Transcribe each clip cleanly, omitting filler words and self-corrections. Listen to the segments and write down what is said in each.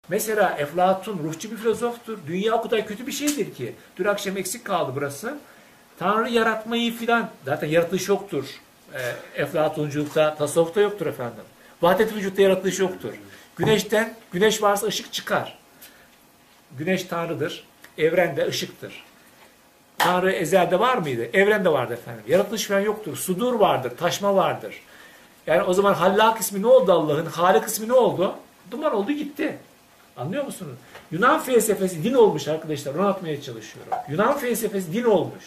Mesela Eflatun ruhçu bir filozoftur. Dünya o kadar kötü bir şeydir ki. Dün akşam eksik kaldı burası. Tanrı yaratmayı filan, zaten yaratılış yoktur. Eflatunculukta, tasavvufta yoktur efendim. Vahdet-i vücutta yaratılış yoktur. Güneş varsa ışık çıkar. Güneş Tanrı'dır. Evrende ışıktır. Tanrı ezelde var mıydı? Evrende vardı efendim. Yaratılış falan yoktur. Sudur vardır, taşma vardır. Yani o zaman Hallak ismi ne oldu Allah'ın? Halik ismi ne oldu? Duman oldu gitti. Anlıyor musunuz? Yunan felsefesi din olmuş arkadaşlar. Onu anlatmaya çalışıyorum. Yunan felsefesi din olmuş.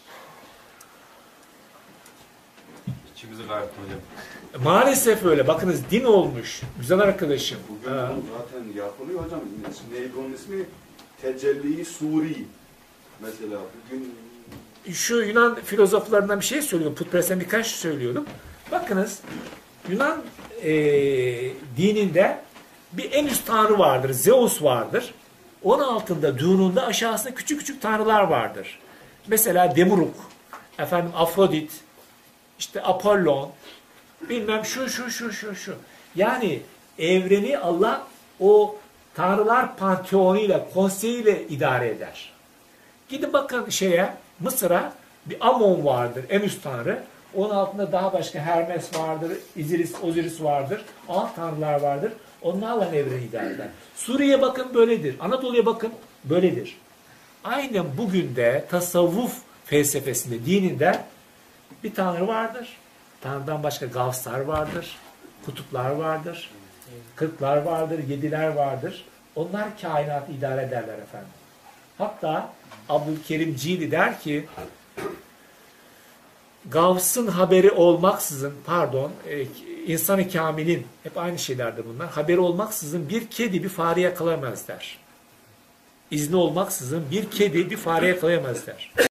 İçimizi gayet hocam. Maalesef öyle. Bakınız din olmuş. Güzel arkadaşım. Bugün zaten yapılıyor hocam. Neydi onun ismi? Tecelli Suri. Mesela bugün... Şu Yunan filozoflarından bir şey söylüyorum. Putperest'ten birkaç şey söylüyordum. Bakınız Yunan dininde bir en üst tanrı vardır. Zeus vardır. Onun altında, düğününde aşağısında küçük küçük tanrılar vardır. Mesela Demuruk, efendim Afrodit, işte Apollon, bilmem şu. Yani evreni Allah o tanrılar panteonuyla, konseyiyle idare eder. Gidin bakın Mısır'a bir Amon vardır, en üst tanrı. Onun altında daha başka Hermes vardır, Osiris vardır, alt tanrılar vardır. Onlarla evreni idare eder. Suriye'ye bakın böyledir. Anadolu'ya bakın böyledir. Aynen bugün de tasavvuf felsefesinde, dininde bir tanrı vardır. Tanrı'dan başka gavslar vardır, kutuplar vardır, kırklar vardır, yediler vardır. Onlar kainatı idare ederler efendim. Hatta Abdülkerim Cili der ki, Gavs'ın haberi olmaksızın, İnsan-ı Kamil'in, hep aynı şeylerdir bunlar, haberi olmaksızın bir kedi bir fare yakalayamaz der. İzni olmaksızın bir kedi bir fare yakalayamaz der.